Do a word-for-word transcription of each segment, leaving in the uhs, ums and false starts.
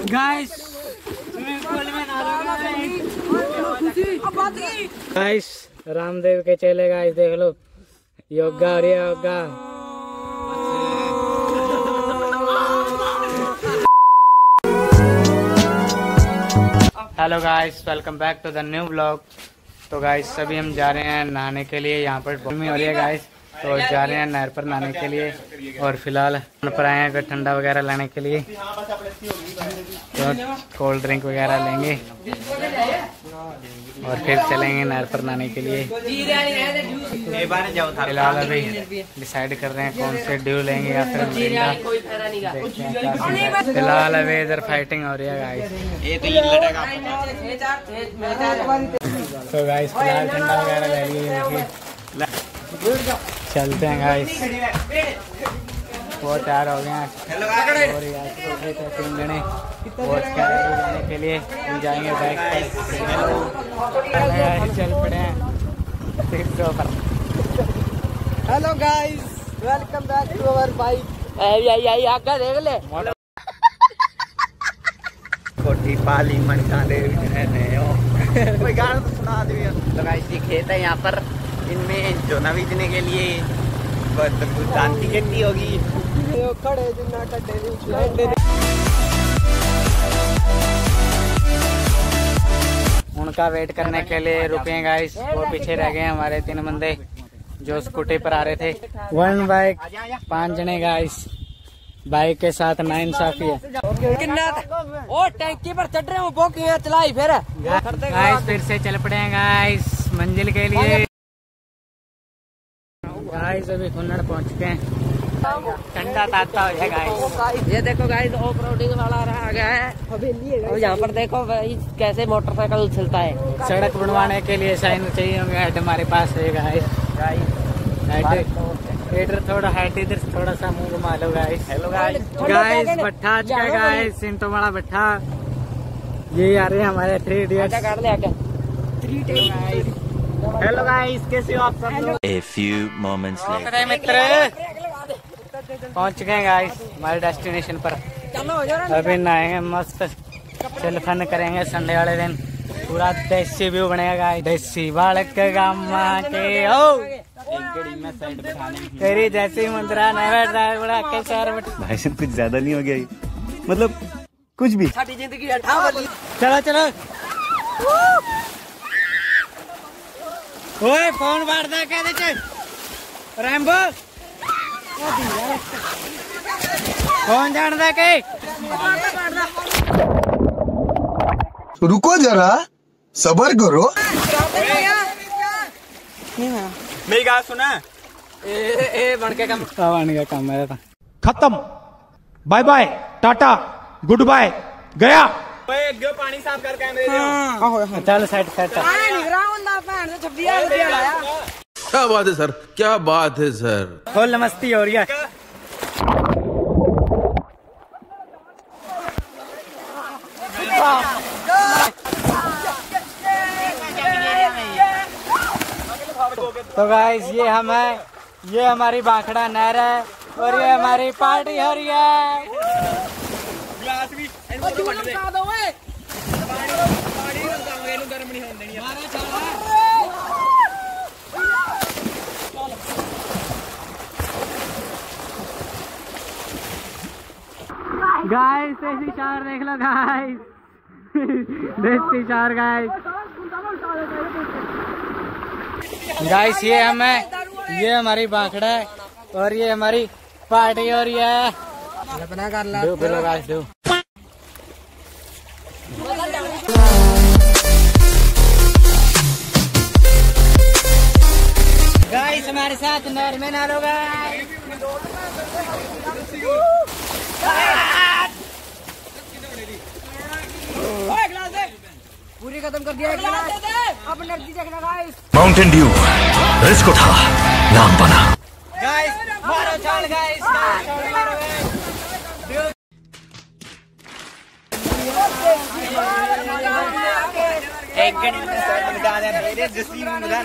Guys swimming pool में नहा guys. Ramdev के चेले गाइस देख लो, योगा हो रही है yoga. Hello guys, welcome back to the new blog. तो गाइस अभी हम जा रहे हैं नहाने के लिए। यहाँ पर गर्मी हो रही है गाइस, तो जा रहे हैं नहर पर नहाने के लिए। और फिलहाल पर आए हैं ठंडा वगैरह लाने के लिए, तो कोल्ड ड्रिंक वगैरह लेंगे और फिर चलेंगे नहर पर नहाने के लिए। फिलहाल अभी डिसाइड कर रहे हैं कौन से ड्यू लेंगे या फिर मिरिंडा। फिलहाल अभी इधर फाइटिंग हो रही है गाइस। तो गाइस फिलहाल ठंडा वगैरह ले लिए, चलते हैं गाइस। बहुत तैयार हो गए हैं तीन जने जाने के लिए। हम जाएंगे बाइक पर, चल पड़े हैं पर। Hello guys, welcome back to our bike. आई आई आगे देख ले कोठी पाली मनका दे कोई गाना तो सुना दे। तो गाइस ये खेत है, यहाँ पर इनमें जोना बीजने के लिए शांति खेती होगी। खड़े उनका वेट करने के लिए रुके गाइस। वो पीछे रह गए हमारे तीन बंदे जो स्कूटी पर आ रहे थे। वन बाइक पांच जने गाइस, बाइक के साथ नाइंसाफी है। ओ टैंकी पर चढ़ रहे हो, चलाई फिर गाइस फिर से चल पड़े हैं गाइस मंजिल के लिए। गाइस अभी कुन्नड़ पहुंच चुके हैं, ठंडा ताता हो जाए गाइस। ये देखो गाइस ऑफ रोडिंग वाला आ गया है। और यहाँ पर देखो भाई कैसे मोटरसाइकिल चलता है। सड़क बनवाने के लिए साइन चाहिए होंगे। हेड हमारे पास है गाइस। इधर थोड़ा हेड, इधर थोड़ा सा मुंह घुमा लो गाइस। हेलो गाइस, गाइस भट्ठा आ चुका है गाइस, सिंटो वाला भट्ठा। ये आ रहे हैं हमारे थ्री इडियट्स। हेलो गाइस, कैसे हो आप सब लोग? A few moments later. मित्र पहुंच चुके हैं गाइस हमारे डेस्टिनेशन पर। अभी नहाएंगे, मस्त चिल फन करेंगे। संडे वाले दिन पूरा देसी व्यू बनेगा गाइस। देसी बालक गामा के हो तेरी जैसी मुद्रा नहीं बैठ रहा है बड़ा के शहर में। भाई साहब कुछ ज्यादा नहीं हो गया ये? मतलब कुछ भी। जिंदगी चलो चलो। ओए फोन मार दे क्या देखे रैम्बो फोन जान दे के। रुको जरा, सबर करो। मेरी बात सुना। ए ए बन के काम बन गया काम मेरा था। खत्म, bye bye, tata, good bye, गया। पानी साफ कर कैमरे दे। चल साइड साइड। क्या बात है सर, क्या बात है सर। फुल मस्ती हो रही है। तो गाइस ये हम है, ये हमारी भाखड़ा नहर है और ये हमारी पार्टी हो रही है। गाइस देसी चार देख लो गाइस, देसी चार गाइस। गाइस ये हम है, ये हमारी भाखड़ा है और ये हमारी पार्टी हो रही है। कर ला दो बोलो गाइस दो। गाइस हमारे साथ नहर में नहा लो गाइस। पूरी खत्म कर दिया। अब एनर्जी देखना गाइस। माउंटेन ड्यू रिस्क उठा, नाम बना। गाइस मारो चाल गाइस, मारो गाइस। एक घंटे में सब बता दे मेरे जस्सी में बता।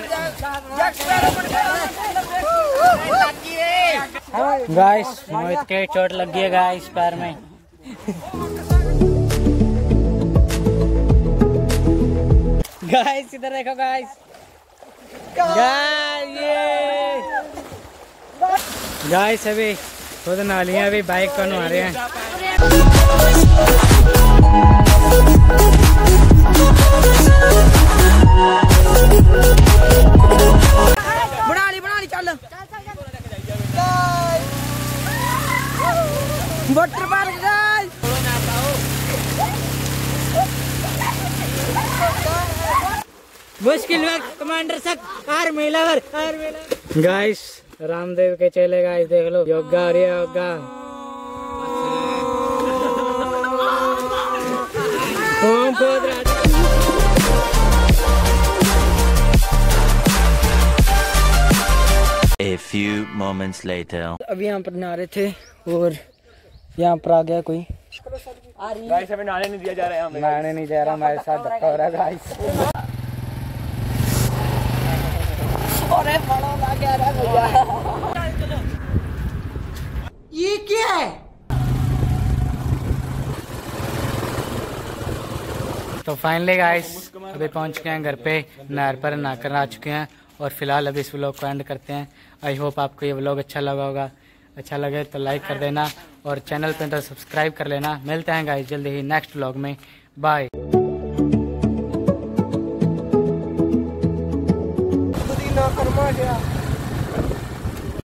गाइस मोहित के चोट लग गई है गाइस पैर में। गाइस इधर देखो गाइस, गाइस ये गाइस अभी खुद नालियाँ अभी बाइक को नहा रहे हैं। बना ली बना ली चल वाटर पार्क गाइस। मुश्किल वक्त कमांडर सक army lover army lover. Guys Ramdev के चेले गाइस देख लो, योगा और योगा। ओम बोध A few moments later. अभी यहाँ पर नहा रहे थे और यहाँ पर आ गया कोई। गाइस हमें नहाने नहीं दिया जा रहा है, हमें नहाने नहीं जा रहा, हमारे साथ धक्का हो रहा है गाइस। अरे बड़ा लग गया रे भैया, ये क्या है? तो फाइनली गाइस अभी पहुंच गए हैं घर पे, नहर पर नहाकर आ चुके हैं और फिलहाल अभी इस व्लॉग को एंड करते हैं। आई होप आपको ये व्लॉग अच्छा लगा होगा, अच्छा लगे तो लाइक कर देना और चैनल पे तो सब्सक्राइब कर लेना। मिलते हैं गाइस जल्दी ही नेक्स्ट व्लॉग में, बाय।